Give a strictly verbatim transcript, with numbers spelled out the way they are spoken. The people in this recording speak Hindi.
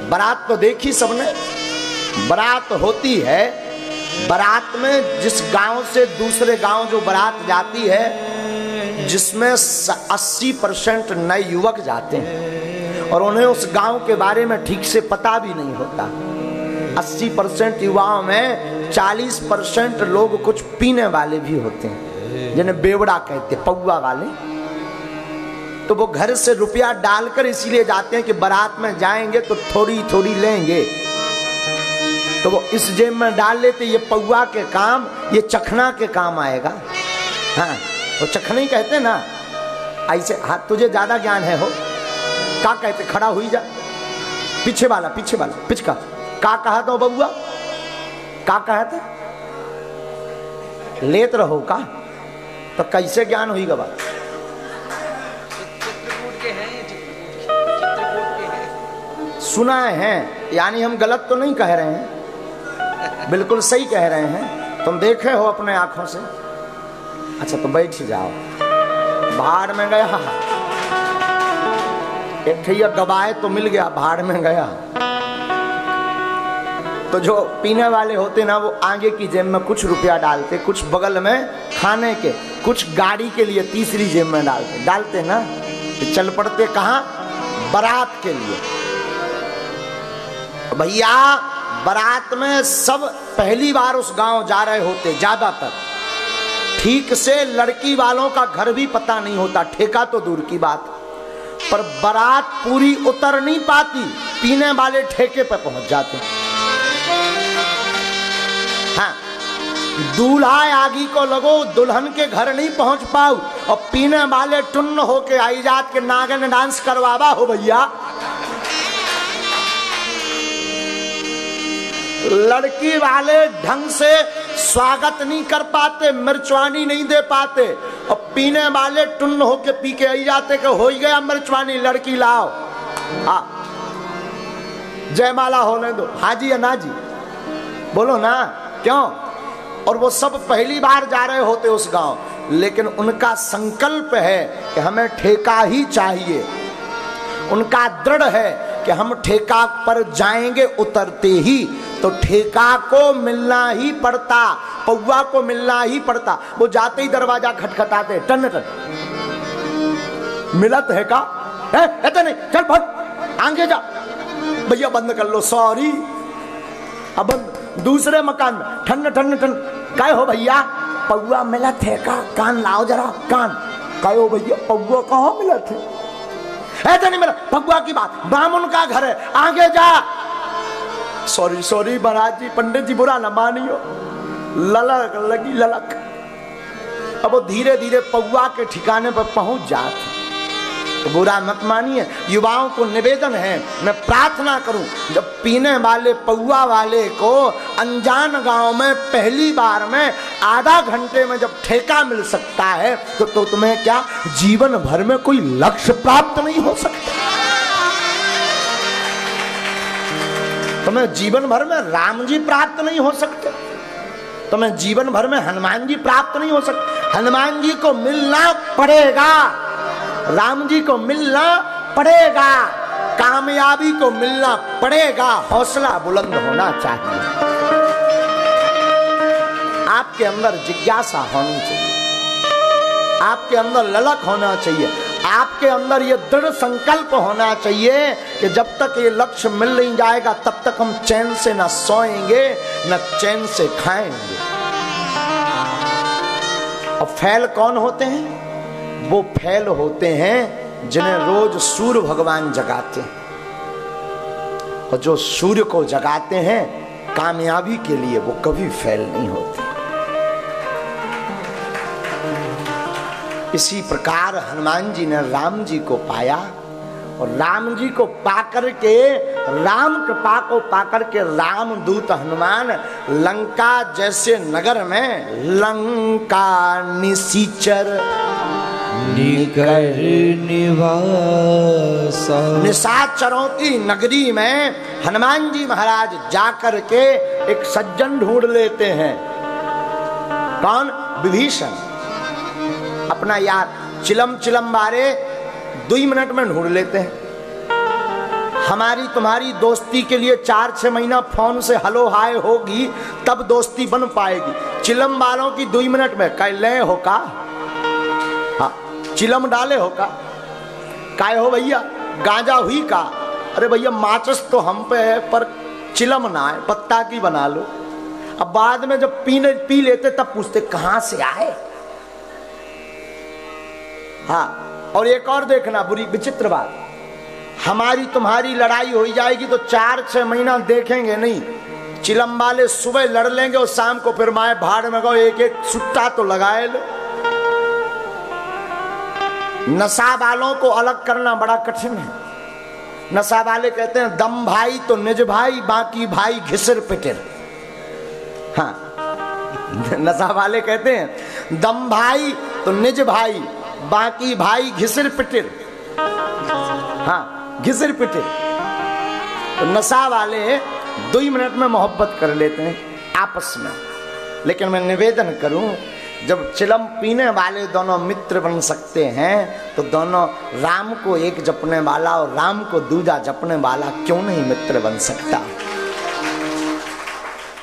बारात तो देखी सबने, बारात होती है, बारात में जिस गांव से दूसरे गांव जो बारात जाती है, जिसमें अस्सी परसेंट नए युवक जाते हैं और उन्हें उस गांव के बारे में ठीक से पता भी नहीं होता। अस्सी परसेंट युवाओं में चालीस परसेंट लोग कुछ पीने वाले भी होते हैं, जिन्हें बेवड़ा कहते, पौवा वाले। तो वो घर से रुपया डालकर इसीलिए जाते हैं कि बारात में जाएंगे तो थोड़ी थोड़ी लेंगे, तो वो इस जेब में डाल लेते, ये पौवा के काम, ये चखना के काम आएगा। हाँ, वो चखना कहते ना ऐसे। हाँ, तुझे ज्यादा ज्ञान है हो, का कहते, खड़ा हुई जा, पीछे वाला, पीछे वाला, पिछका, का कहा तो बबुआ, का कहा था, लेत रहो का, तो कैसे ज्ञान हुई गवा। सुना है, यानी हम गलत तो नहीं कह रहे हैं, बिल्कुल सही कह रहे हैं, तुम देखे हो अपने आंखों से। अच्छा तो बैठ जाओ, भाड़ में गया, एक ठैया गवाए तो मिल गया, भाड़ में गया। तो जो पीने वाले होते ना, वो आगे की जेब में कुछ रुपया डालते, कुछ बगल में खाने के, कुछ गाड़ी के लिए तीसरी जेब में डालते, डालते ना, तो चल पड़ते कहाँ, बारात के लिए। भैया बारात में सब पहली बार उस गांव जा रहे होते, ज्यादातर ठीक से लड़की वालों का घर भी पता नहीं होता, ठेका तो दूर की बात, पर बारात पूरी उतर नहीं पाती, पीने वाले ठेके पर पहुंच जाते। हाँ, दूल्हा आगी को लगो, दुल्हन के घर नहीं पहुंच पाऊ, और पीने वाले टुन्न होके आई जात के नागन डांस करवावा हो भैया। लड़की वाले ढंग से स्वागत नहीं कर पाते, मिर्चवानी नहीं दे पाते, और पीने वाले टुन्न होके पी के आई जाते कि हो ही गया मिर्चवानी, लड़की लाओ, हाँ जयमाला होने दो, हाँ जी या ना जी, बोलो ना, क्यों। और वो सब पहली बार जा रहे होते उस गांव, लेकिन उनका संकल्प है कि हमें ठेका ही चाहिए, उनका दृढ़ है कि हम ठेका पर जाएंगे उतरते ही, तो ठेका को मिलना ही पड़ता, पौवा को मिलना ही पड़ता। वो जाते ही दरवाजा खटखटाते, टन टन, मिलत है का, है ऐसे नहीं, चल भाग आगे जा, भैया बंद कर लो, सॉरी, अब दूसरे मकान में ठन ठन ठन, काय हो भैया, पौवा मिलत है का, कान लाओ जरा, कान, काय हो भैया, पौवा कहाँ मिलत है, ऐसा नहीं मिला, भगवा की बात, ब्राह्मण का घर है, आगे जा, सॉरी सॉरी महाराज जी, पंडित जी बुरा न मानियो, ललक लगी ललक। अब वो धीरे धीरे पौवा के ठिकाने पर पहुंच जाते, तो बुरा मत मानिए। युवाओं को निवेदन है, मैं प्रार्थना करूं, जब पीने वाले पौवा वाले को अनजान गांव में पहली बार में आधा घंटे में जब ठेका मिल सकता है, तो, तो तुम्हें क्या जीवन भर में कोई लक्ष्य प्राप्त नहीं हो सकता? तुम्हें जीवन भर में राम जी प्राप्त नहीं हो सकते, तुम्हें जीवन भर में हनुमान जी प्राप्त नहीं हो सकते। हनुमान जी को मिलना पड़ेगा, राम जी को मिलना पड़ेगा, कामयाबी को मिलना पड़ेगा, हौसला बुलंद होना चाहिए, आपके अंदर जिज्ञासा होनी चाहिए, आपके अंदर ललक होना चाहिए, आपके अंदर ये दृढ़ संकल्प होना चाहिए कि जब तक ये लक्ष्य मिल नहीं जाएगा तब तक हम चैन से न सोएंगे न चैन से खाएंगे। और फैल कौन होते हैं? वो फैल होते हैं जिन्हें रोज सूर्य भगवान जगाते हैं, और जो सूर्य को जगाते हैं कामयाबी के लिए, वो कभी फैल नहीं होते। इसी प्रकार हनुमान जी ने राम जी को पाया, और राम जी को पाकर के, राम कृपा को पाकर के रामदूत हनुमान लंका जैसे नगर में, लंका निसीचर निकर निवास, निशाचरों की नगरी में हनुमान जी महाराज जाकर के एक सज्जन ढूंढ लेते हैं। कौन? विभीषण, अपना यार, चिलम चिलम बारे दो मिनट में ढूंढ लेते हैं। हमारी तुम्हारी दोस्ती के लिए चार छह महीना फोन से हलो हाय होगी, तब दोस्ती बन पाएगी। चिलम वालों की दो मिनट में कह ले हो का, हाँ चिलम डाले हो का, काय हो भैया गांजा हुई का, अरे भैया माचस तो हम पे है पर चिलम ना है, पत्ता की बना लो। अब बाद में जब पीने पी लेते तब पूछते कहां से आए। हाँ और एक और देखना बुरी विचित्र बात, हमारी तुम्हारी लड़ाई हो जाएगी तो चार छह महीना देखेंगे नहीं, चिलम वाले सुबह लड़ लेंगे और शाम को फिर माए भाड़ में गो एक एक सुट्टा तो लगाए लो। नशा वालों को अलग करना बड़ा कठिन है। नशा वाले कहते हैं दम भाई तो निज भाई, बाकी भाई घिसर पिटर। हाँ नशा वाले कहते हैं दम भाई तो निज भाई, बाकी भाई घिसर पिटर। हाँ घिसर पिटर। तो नशा वाले दो ही मिनट में मोहब्बत कर लेते हैं आपस में। लेकिन मैं निवेदन करूं, जब चिलम पीने वाले दोनों मित्र बन सकते हैं तो दोनों राम को एक जपने वाला और राम को दूजा जपने वाला क्यों नहीं मित्र बन सकता।